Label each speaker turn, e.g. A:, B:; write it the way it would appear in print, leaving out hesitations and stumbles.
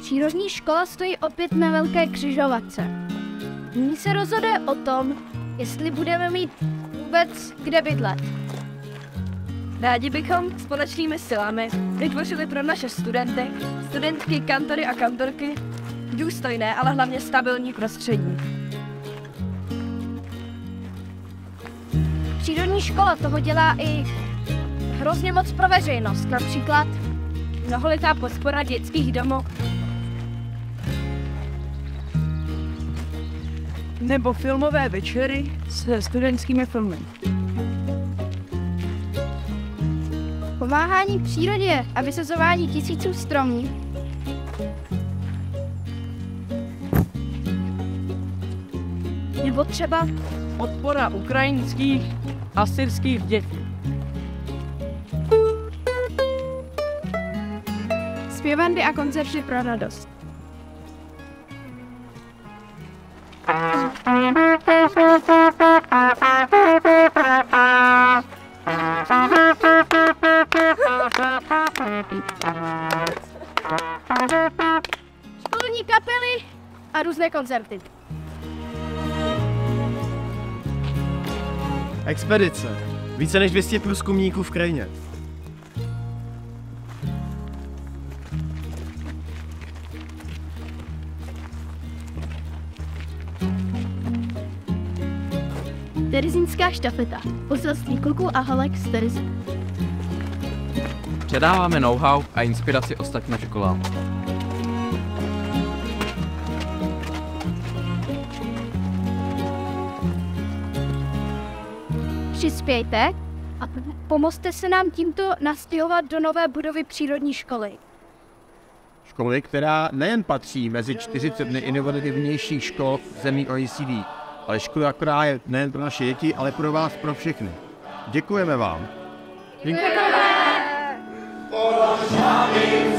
A: Přírodní škola stojí opět na velké křižovatce. Nyní se rozhoduje o tom, jestli budeme mít vůbec kde bydlet.
B: Rádi bychom společnými silami vytvořili pro naše studenty, studentky, kantory a kantorky důstojné, ale hlavně stabilní prostředí.
A: Přírodní škola toho dělá i hrozně moc pro veřejnost, například
B: Mnoholetá podpora dětských domů nebo filmové večery se studentskými filmy.
A: pomáhání přírodě a vysazování tisíců stromů.
B: Nebo třeba podpora ukrajinských a syrských dětí.
A: Zpěvandy a koncerty pro radost. Školní kapely a různé koncerty.
C: Expedice. Více než 200 průzkumníků v krajině.
A: Terezínská štafeta. Poselství kluků a holek z Terezín.
D: Předáváme know-how a inspiraci ostatním školám.
A: Přispějte a pomozte se nám tímto nastěhovat do nové budovy přírodní školy.
E: Školy, která nejen patří mezi 40 nejinovativnějších škol zemí OECD, ale škola, která je nejen pro naše děti, ale pro vás, pro všechny. Děkujeme vám.
F: Děkujeme!